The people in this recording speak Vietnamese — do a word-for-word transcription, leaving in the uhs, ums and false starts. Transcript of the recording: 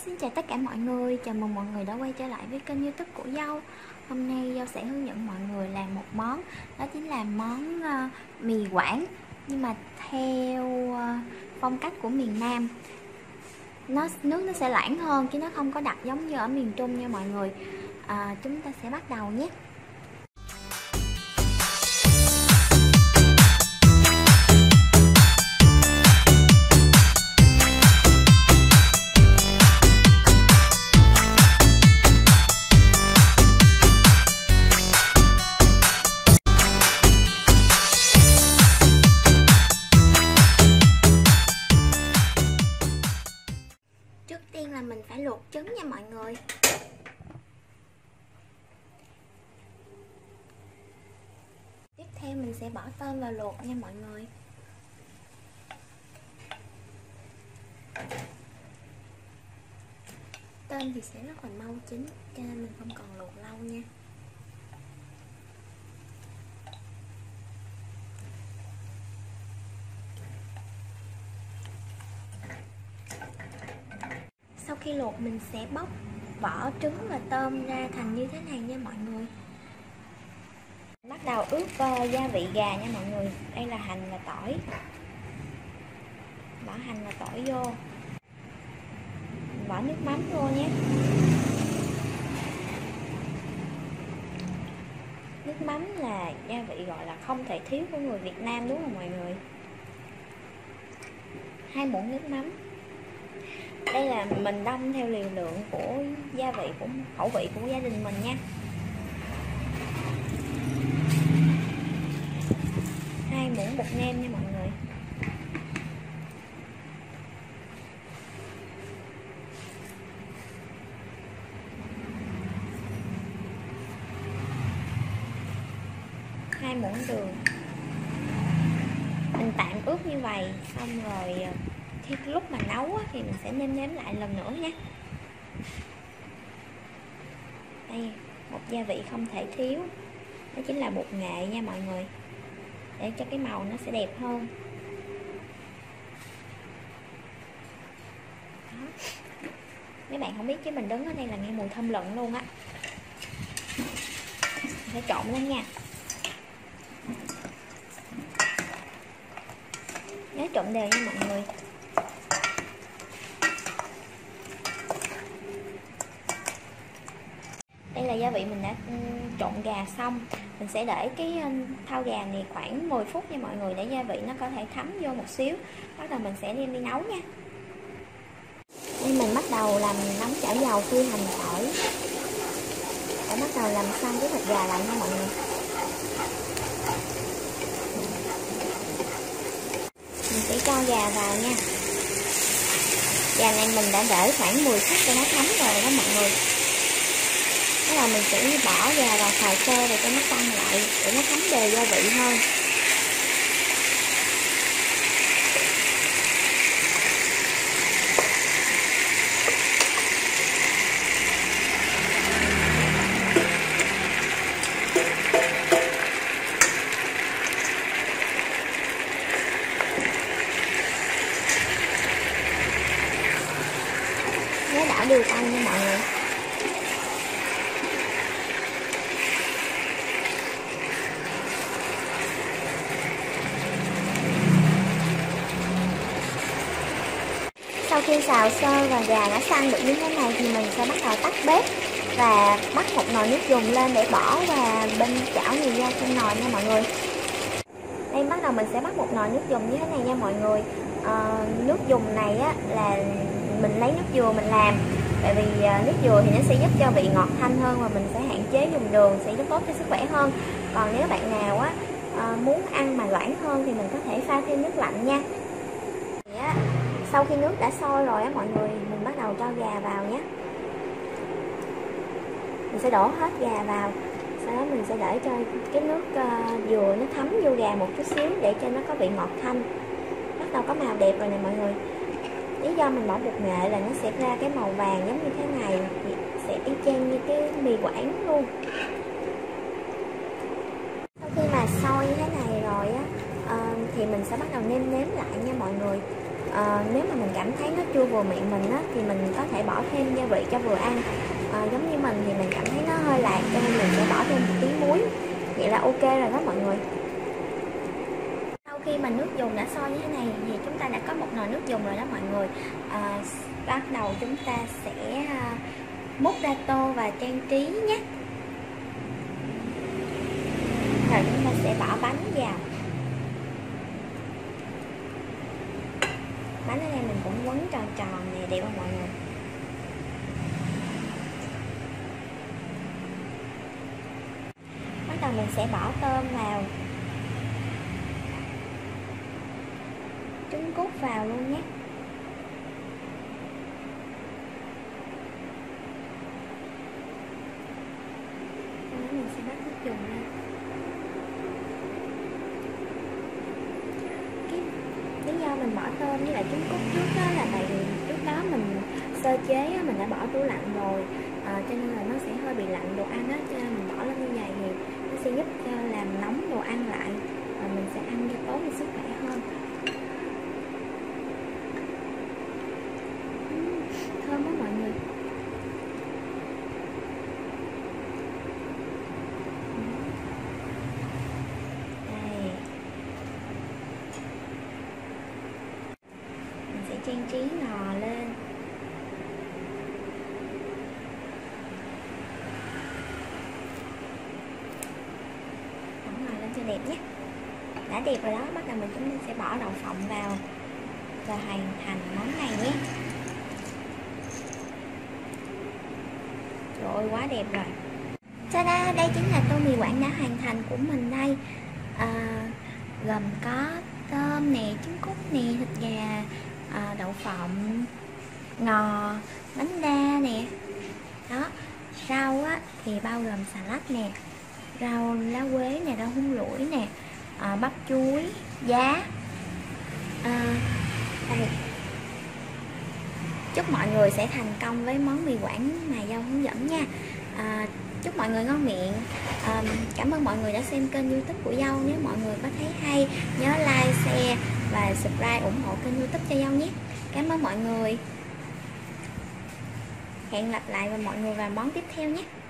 Xin chào tất cả mọi người, chào mừng mọi người đã quay trở lại với kênh YouTube của Dâu. Hôm nay Dâu sẽ hướng dẫn mọi người làm một món, đó chính là món uh, mì Quảng, nhưng mà theo uh, phong cách của miền Nam. Nó nước nó sẽ loãng hơn chứ nó không có đặc giống như ở miền Trung nha mọi người. À, chúng ta sẽ bắt đầu nhé. Trước tiên là mình phải luộc trứng nha mọi người. Tiếp theo mình sẽ bỏ tôm vào luộc nha mọi người. Tôm thì sẽ rất là mau chín cho nên mình không cần luộc lâu nha. Sau khi luộc mình sẽ bóc vỏ trứng và tôm ra thành như thế này nha mọi người. Bắt đầu ướp uh, gia vị gà nha mọi người. Đây là hành và tỏi. Bỏ hành và tỏi vô. Bỏ nước mắm vô nhé. Nước mắm là gia vị gọi là không thể thiếu của người Việt Nam đúng không mọi người? Hai muỗng nước mắm. Đây là mình đong theo liều lượng của gia vị, của khẩu vị của gia đình mình nha. Hai muỗng bột nêm nha mọi người. Hai muỗng đường. Mình tạm ướp như vậy, xong rồi khi lúc mà nấu thì mình sẽ nêm nếm lại lần nữa nhé. Đây, một gia vị không thể thiếu, đó chính là bột nghệ nha mọi người, để cho cái màu nó sẽ đẹp hơn. Đó. Mấy bạn không biết chứ mình đứng ở đây là nghe mùi thơm lợn luôn á. Mình phải trộn lên nha. Nhớ trộn đều nha mọi người. Đây là gia vị mình đã trộn gà xong. Mình sẽ để cái thau gà này khoảng mười phút nha mọi người, để gia vị nó có thể thấm vô một xíu. Bắt đầu mình sẽ đem đi nấu nha. Đây mình bắt đầu làm nóng chảo dầu phi hành tỏi. Để bắt đầu làm xong cái thịt gà lại nha mọi người. Mình sẽ cho gà vào nha. Gà này mình đã để khoảng mười phút cho nó thấm rồi đó mọi người. Thế là mình sẽ bỏ gà vào xào sơ rồi cho nó tăng lại, để nó thấm đều gia vị hơn. Nhớ đảo đều tay nha mọi người. Sau khi xào sơ và gà đã săn được như thế này thì mình sẽ bắt đầu tắt bếp và bắt một nồi nước dùng lên để bỏ và bên chảo mì ra trong nồi nha mọi người. Đây bắt đầu mình sẽ bắt một nồi nước dùng như thế này nha mọi người. À, nước dùng này á, là mình lấy nước dừa mình làm, tại vì à, nước dừa thì nó sẽ giúp cho vị ngọt thanh hơn và mình sẽ hạn chế dùng đường, sẽ giúp tốt cho sức khỏe hơn. Còn nếu bạn nào á à, muốn ăn mà loãng hơn thì mình có thể pha thêm nước lạnh nha. Sau khi nước đã sôi rồi á mọi người, mình bắt đầu cho gà vào nhé. Mình sẽ đổ hết gà vào. Sau đó mình sẽ để cho cái nước uh, dừa nó thấm vô gà một chút xíu để cho nó có vị ngọt thanh. Bắt đầu có màu đẹp rồi nè mọi người. Lý do mình bỏ bột nghệ là nó sẽ ra cái màu vàng giống như thế này, thì sẽ y chang như cái mì Quảng luôn. Sau khi mà sôi như thế này rồi á, uh, thì mình sẽ bắt đầu nêm nếm lại nha mọi người. À, nếu mà mình cảm thấy nó chua vừa miệng mình á, thì mình có thể bỏ thêm gia vị cho vừa ăn. À, giống như mình thì mình cảm thấy nó hơi lạc cho nên mình sẽ bỏ thêm một tí muối. Vậy là ok rồi đó mọi người. Sau khi mà nước dùng đã sôi như thế này thì chúng ta đã có một nồi nước dùng rồi đó mọi người. À, bắt đầu chúng ta sẽ múc ra tô và trang trí nhé. Rồi chúng ta sẽ bỏ bánh vào. Bánh ở đây mình cũng quấn tròn tròn nè, đẹp không mọi người? Bắt đầu mình sẽ bỏ tôm vào, trứng cút vào luôn nhé. Sau đó mình sẽ bắt nước dùng lên. Cái lý do mình bỏ tôm với lại trứng cút trước đó là tại vì trước đó mình sơ chế mình đã bỏ tủ lạnh rồi, à, cho nên là nó sẽ hơi bị lạnh đồ ăn á, cho nên mình bỏ lên như vậy thì nó sẽ giúp cho làm nóng đồ ăn lại và mình sẽ ăn cho tốt cho sức khỏe hơn. uhm, thơm quá mọi người. Đây, mình sẽ trang trí ngò lên. Cho đẹp nhé. Đã đẹp rồi đó, bắt đầu mình chúng sẽ bỏ đậu phộng vào và hoàn thành món này nhé. Trời ơi, quá đẹp rồi. Ta-da, đây chính là tô mì Quảng đã hoàn thành của mình đây. À, gồm có tôm nè, trứng cút nè, thịt gà, à, đậu phộng, ngò, bánh đa nè. Đó, rau á thì bao gồm xà lách nè, rau lá quế nè, rau húng lủi nè, à, bắp chuối, giá. À, đây. Chúc mọi người sẽ thành công với món mì Quảng mà Dâu hướng dẫn nha. À, chúc mọi người ngon miệng. À, cảm ơn mọi người đã xem kênh YouTube của Dâu. Nếu mọi người có thấy hay, nhớ like, share và subscribe ủng hộ kênh YouTube cho Dâu nhé. Cảm ơn mọi người. Hẹn gặp lại và mọi người vào món tiếp theo nhé.